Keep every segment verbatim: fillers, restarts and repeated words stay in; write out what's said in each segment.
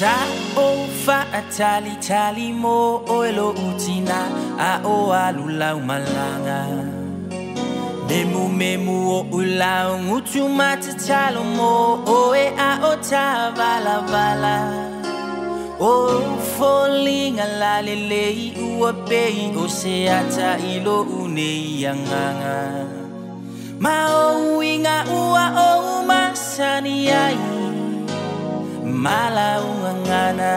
Ta o fa atali tali mo oelo utina a o alulau malanga Memu memu o ulau ngutu mata talo mo o e a o ta vala vala O falling ala lelei ua pei o se ata ilo unei yanganga Ma o inga ua o masani ai Malaungangana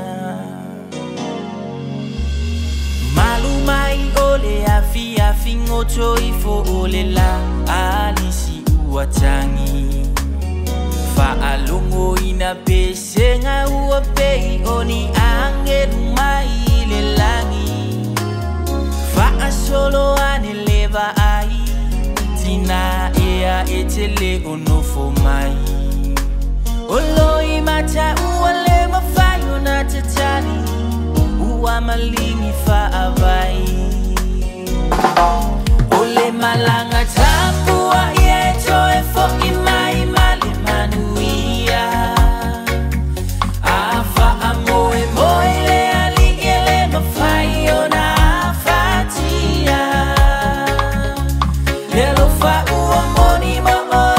Malumai ole afi afi ngoto ifo ole la alisi uatangi Fa alungo ina pesenga ua pei oni angelu mai le langi Fa asolo ane leva ai Tina ea etele onofo mai Oloi mata ua le mafayo na tatani Ua malingi fa avai Ole malanga tapua ieto e fo imai male manuia Afa amoe moe le alige le mafayo na fatia Lelo fa ua moni mo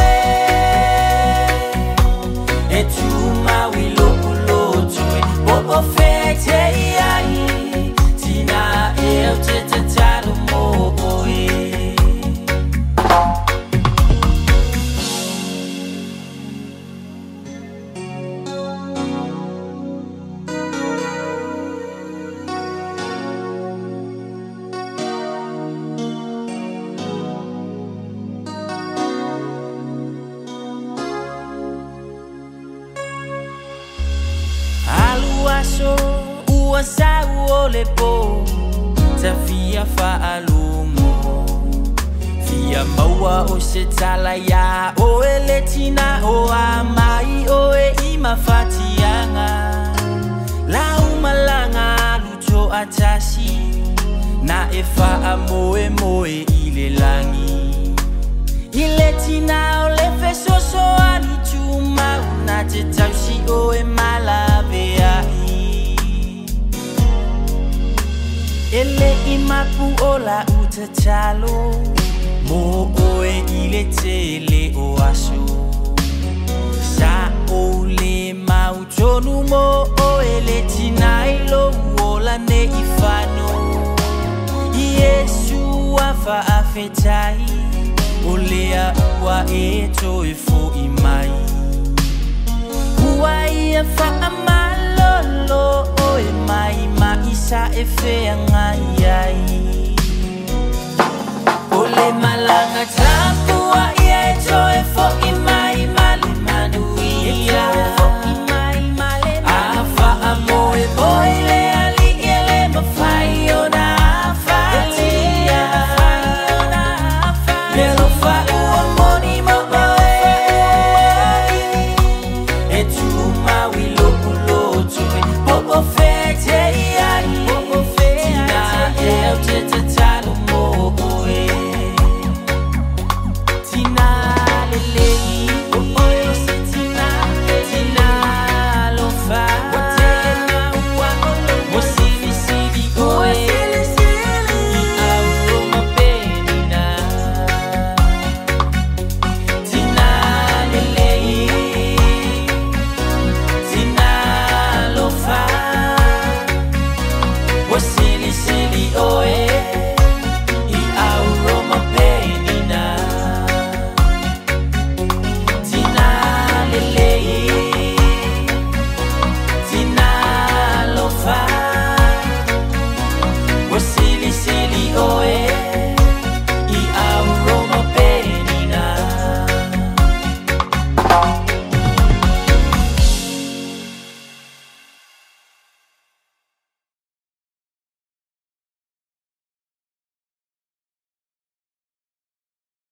So ua sa ole po ta fia fa alumo fia maua o se tala ya o eletina o amai o e ima fatianga la umalanga luto atasi na e fa amoe moe ile langi iletina o le feso so ani chuma na te tausi o e malave ai Ele imapu ola utatalo Mo oe ile tele o aso Sa ole mautonu mo oe le tinailo Uola ne ifano Yesu afa afetai Olea ua eto efo imai Ua ia fa amalolo oe mai Isa e fea ngai ai Ole mai